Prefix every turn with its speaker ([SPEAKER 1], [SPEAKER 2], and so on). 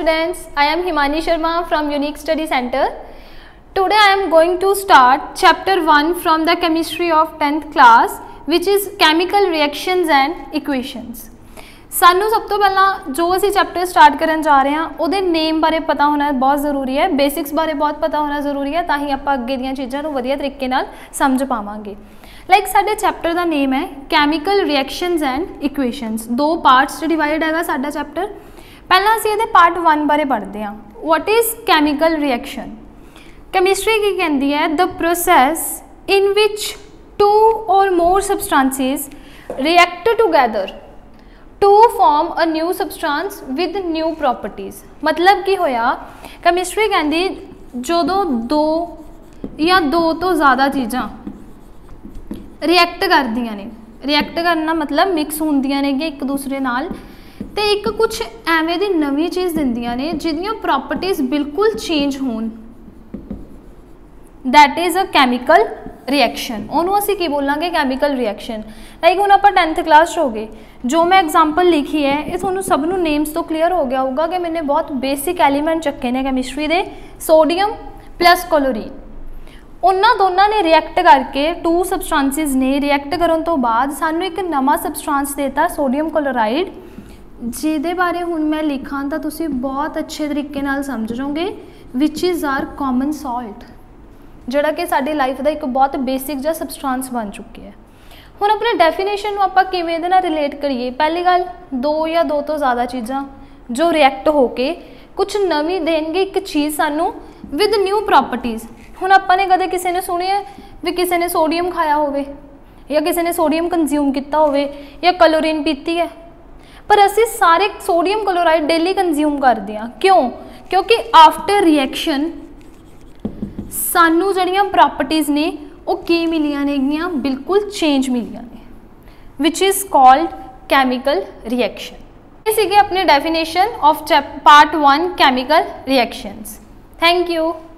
[SPEAKER 1] students, I am Himani Sharma from Unique Study Center. Today I am going to start chapter 1 from the chemistry of 10th class, which is chemical reactions and equations. सानू सब तो पहला जो असी chapter start करन जा रहे हैं ਉਹਦੇ नेम बारे पता होना बहुत ज़रूरी है, बेसिक्स बारे बहुत पता होना ज़रूरी है, ताकि आप अगे दी चीज़ों को वधिया तरीके नाल समझ पावांगे। लाइक साडे चैप्टर का नेम है कैमिकल रिएक्शनस एंड इक्वेशनस। दो पार्ट्स च डिवाइड है साडा चैप्टर। पहला असीं इहदे पार्ट 1 बारे पढ़ते हैं। What is chemical reaction? Chemistry की कहती है the process in which two or more substances react together to form a new substance with new properties. मतलब की होया केमिस्ट्री कहती जो दो या दो तो ज़्यादा चीज़ां रिएक्ट करदियां ने, रिएक्ट करना मतलब मिक्स होंदियां ने एक दूसरे नाल ते एक कुछ एवें दी नवी चीज़ दिंदियां ने जिहदियां प्रॉपर्टीज़ बिल्कुल चेंज होण, that is a chemical reaction. उन्होंने असीं की बोलांगे कैमिकल रिएक्शन। लाइक हुण आपां 10th क्लास हो गए, जो मैं एग्जाम्पल लिखी है ये तुहानूं सब नूं नेम्स तो क्लीयर हो गया होगा कि मैंने बहुत बेसिक एलीमेंट चक्के ने केमिस्ट्री दे, सोडियम प्लस क्लोरीन। उन्होंने दोनों ने रिएक्ट करके टू सबसटेंसिस ने रिएक्ट करन तो बाद सानूं एक नवा सबसटेंस देता सोडियम क्लोराइड, जिहदे बारे हुण मैं लिखां तां तुसीं बहुत अच्छे तरीके नाल समझ जाओगे, which is our common salt, जिहड़ा कि साडी लाइफ का एक बहुत बेसिक जिहा सबसटेंस बन चुकी है। हुण अपने डेफिनेशन आपां किवें इहदे नाल रिलेट करिए? पहली गल, दो या दो तो ज़्यादा चीज़ां जो रिएक्ट होके कुछ नवी देंगे एक चीज़ सानू विद न्यू प्रॉपर्टीज़। हुण आपां ने कदे किसी ने सुनिया भी किसी ने सोडियम खाया होवे या किसी ने सोडियम कंज्यूम किया होवे या क्लोरीन पीती है, पर असीं सारे सोडियम क्लोराइड डेली कंज्यूम करते हैं। क्यों? क्योंकि आफ्टर रिएक्शन सानू जड़ियाँ प्रॉपर्टीज़ ने वो की मिलियां ने, बिल्कुल चेंज मिलियां ने, which is called chemical reaction. ये सीगे अपने definition of part 1 chemical reactions. Thank you.